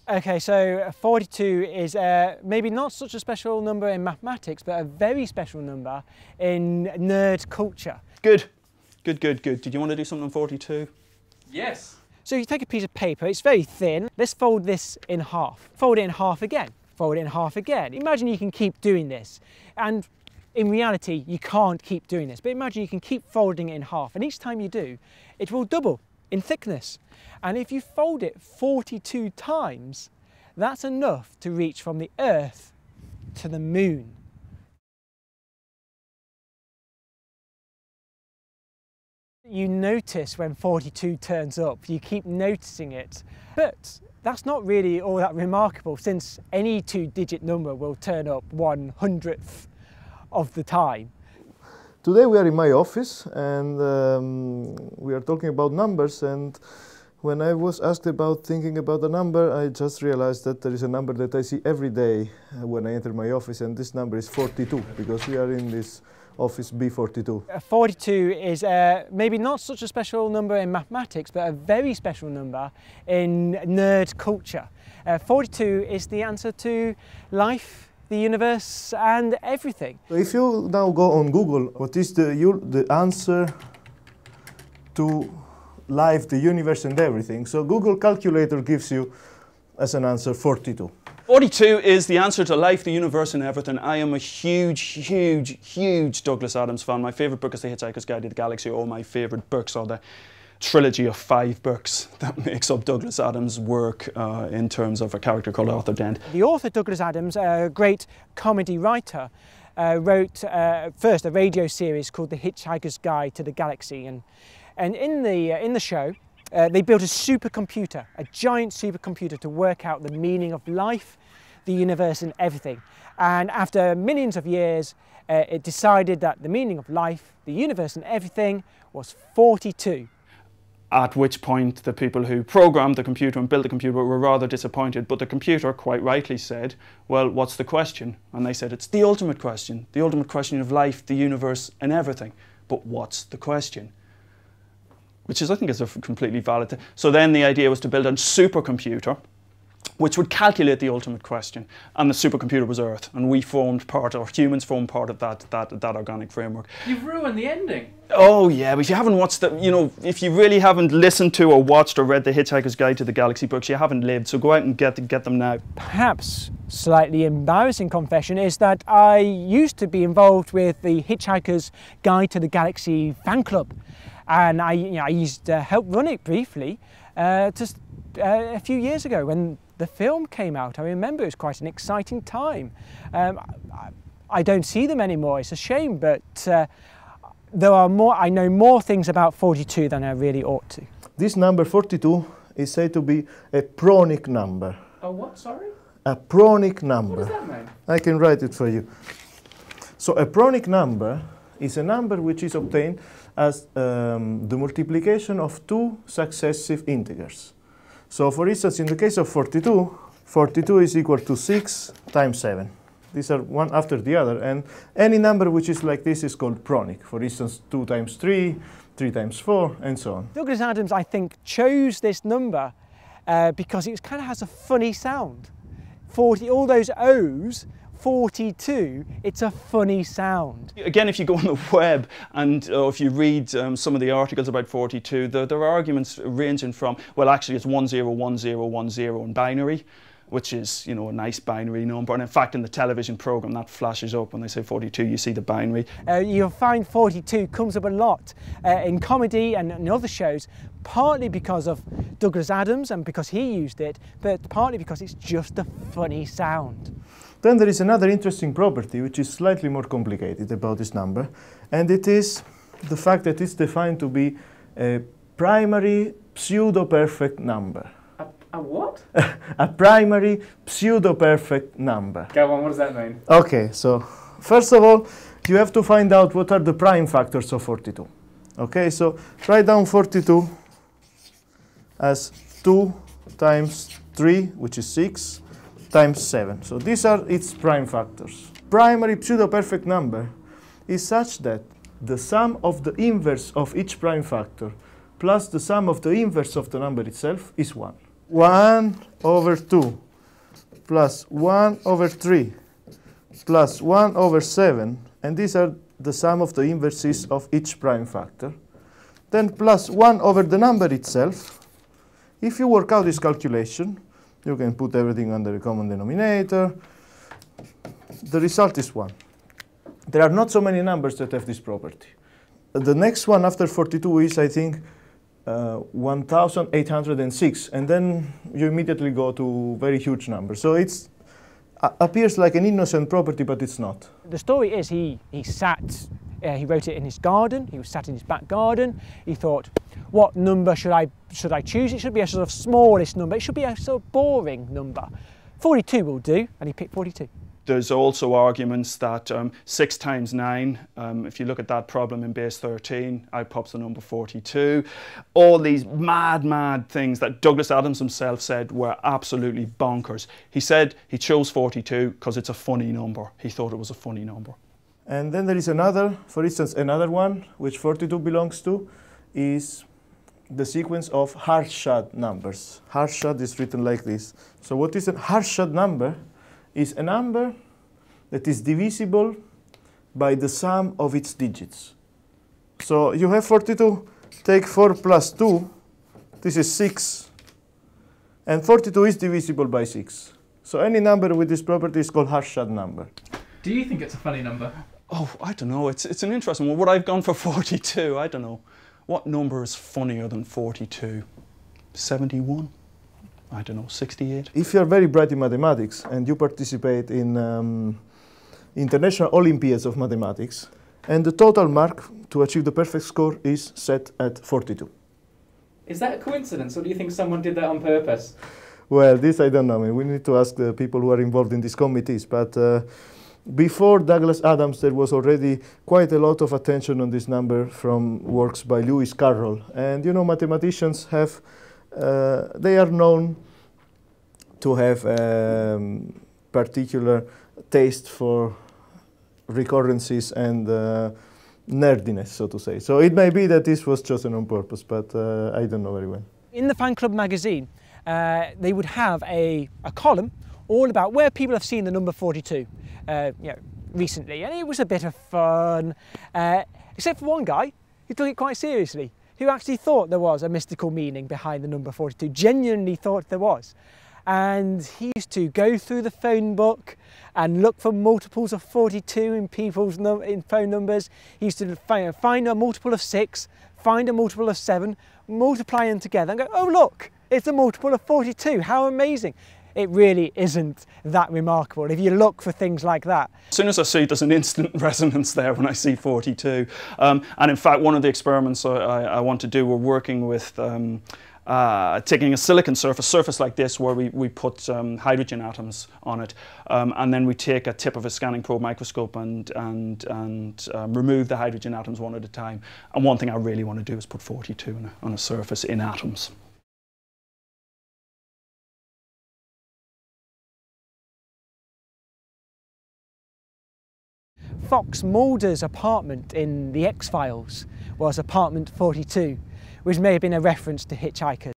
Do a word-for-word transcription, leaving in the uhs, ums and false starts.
Okay, so forty-two is uh, maybe not such a special number in mathematics, but a very special number in nerd culture. Good, good, good, good. Did you want to do something on forty-two? Yes. So you take a piece of paper, it's very thin. Let's fold this in half. Fold it in half again. Fold it in half again. Imagine you can keep doing this. And in reality, you can't keep doing this. But imagine you can keep folding it in half. And each time you do, it will double in thickness. And if you fold it forty-two times, that's enough to reach from the Earth to the moon. You notice when forty-two turns up, you keep noticing it. But that's not really all that remarkable, since any two-digit number will turn up one hundredth of the time. Today we are in my office and um, we are talking about numbers, and when I was asked about thinking about a number, I just realized that there is a number that I see every day when I enter my office, and this number is forty-two, because we are in this office B forty-two. forty-two is uh, maybe not such a special number in mathematics, but a very special number in nerd culture. Uh, forty-two is the answer to life, the universe and everything. So if you now go on Google, what is the, you, the answer to life, the universe and everything? So Google calculator gives you as an answer forty-two. forty-two is the answer to life, the universe and everything. I am a huge, huge, huge Douglas Adams fan. My favourite book is The Hitchhiker's Guide to the Galaxy. All my favourite books are the trilogy of five books that makes up Douglas Adams' work uh, in terms of a character called Arthur Dent. The author Douglas Adams, a great comedy writer, uh, wrote uh, first a radio series called The Hitchhiker's Guide to the Galaxy, and and in the uh, in the show uh, they built a supercomputer, a giant supercomputer, to work out the meaning of life, the universe and everything. And after millions of years, uh, it decided that the meaning of life, the universe and everything was forty-two. At which point the people who programmed the computer and built the computer were rather disappointed, but the computer quite rightly said, well, what's the question? And they said, it's the ultimate question, the ultimate question of life, the universe and everything. But what's the question? Which is, I think, is a completely valid thing. So then the idea was to build a supercomputer which would calculate the ultimate question, and the supercomputer was Earth, and we formed part, or humans formed part of that, that, that organic framework. You've ruined the ending. Oh yeah, but if you haven't watched the, you know, if you really haven't listened to or watched or read the Hitchhiker's Guide to the Galaxy books, you haven't lived, so go out and get, get them now. Perhaps slightly embarrassing confession is that I used to be involved with the Hitchhiker's Guide to the Galaxy fan club, and I, you know, I used to help run it briefly uh, just uh, a few years ago when the film came out. I remember it was quite an exciting time. Um, I, I don't see them anymore, it's a shame, but uh, there are more, I know more things about forty-two than I really ought to. This number forty-two is said to be a pranic number. A what, sorry? A pranic number. What does that mean? I can write it for you. So a pranic number is a number which is obtained as um, the multiplication of two successive integers. So for instance, in the case of forty-two, forty-two is equal to six times seven. These are one after the other, and any number which is like this is called pranic. For instance, two times three, three times four, and so on. Douglas Adams, I think, chose this number uh, because it kind of has a funny sound. forty, all those O's, forty-two, it's a funny sound. Again, if you go on the web and uh, if you read um, some of the articles about forty-two, there, there are arguments ranging from, well, actually it's one zero one zero one zero in binary, which is, you know, a nice binary number. And in fact, in the television program, that flashes up when they say forty-two, you see the binary. Uh, you'll find forty-two comes up a lot uh, in comedy and in other shows, partly because of Douglas Adams and because he used it, but partly because it's just a funny sound. Then there is another interesting property which is slightly more complicated about this number, and it is the fact that it's defined to be a primary pseudoperfect number. A, a what? A primary pseudoperfect number. Go on, what does that mean? Okay, so first of all, you have to find out what are the prime factors of forty-two. Okay, so write down forty-two as two times three, which is six, times seven. So these are its prime factors. Primary pseudoperfect number is such that the sum of the inverse of each prime factor plus the sum of the inverse of the number itself is one. one over two plus one over three plus one over seven, and these are the sum of the inverses of each prime factor, then plus one over the number itself. If you work out this calculation, you can put everything under a common denominator. The result is one. There are not so many numbers that have this property. The next one after forty-two is, I think, uh, one thousand eight hundred six, and then you immediately go to very huge numbers. So it uh, appears like an innocent property, but it's not. The story is he, he sat, uh, he wrote it in his garden, he was sat in his back garden, he thought, what number should I, should I choose? It should be a sort of smallest number, it should be a sort of boring number. forty-two will do, and he picked forty-two. There's also arguments that um, six times nine, um, if you look at that problem in base thirteen, out pops the number forty-two. All these mad, mad things that Douglas Adams himself said were absolutely bonkers. He said he chose forty-two because it's a funny number. He thought it was a funny number. And then there is another, for instance, another one, which forty-two belongs to, is the sequence of Harshad numbers. Harshad is written like this. So what is a Harshad number? Is a number that is divisible by the sum of its digits. So you have forty-two, take four plus two, this is six, and forty-two is divisible by six. So any number with this property is called Harshad number. Do you think it's a funny number? Oh, I don't know, it's, it's an interesting one. Would I have gone for forty-two? I don't know. What number is funnier than forty-two? seventy-one? I don't know, sixty-eight? If you are very bright in mathematics and you participate in um, international Olympiads of mathematics, and the total mark to achieve the perfect score is set at forty-two. Is that a coincidence, or do you think someone did that on purpose? Well, this I don't know. I mean, we need to ask the people who are involved in these committees. But uh, before Douglas Adams, there was already quite a lot of attention on this number from works by Lewis Carroll. And you know, mathematicians have Uh, they are known to have a um, particular taste for recurrences and uh, nerdiness, so to say. So it may be that this was chosen on purpose, but uh, I don't know very well. In the Fan Club magazine, uh, they would have a, a column all about where people have seen the number forty-two uh, you know, recently, and it was a bit of fun, uh, except for one guy who took it quite seriously, who actually thought there was a mystical meaning behind the number forty-two, genuinely thought there was. And he used to go through the phone book and look for multiples of forty-two in people's num in phone numbers. He used to find, find a multiple of six, find a multiple of seven, multiply them together and go, oh look, it's a multiple of forty-two, how amazing. It really isn't that remarkable if you look for things like that. As soon as I see it, there's an instant resonance there when I see forty-two. Um, and in fact, one of the experiments I, I, I want to do, we're working with um, uh, taking a silicon surface, surface like this, where we, we put um, hydrogen atoms on it. Um, and then we take a tip of a scanning probe microscope and, and, and um, remove the hydrogen atoms one at a time. And one thing I really want to do is put forty-two on a, on a surface in atoms. Fox Mulder's apartment in The X-Files was apartment forty-two, which may have been a reference to Hitchhikers.